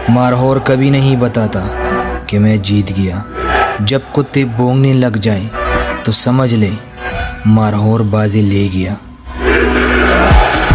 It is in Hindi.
मारहोर कभी नहीं बताता कि मैं जीत गया। जब कुत्ते भौंकने लग जाएं तो समझ ले मारहोर बाजी ले गया।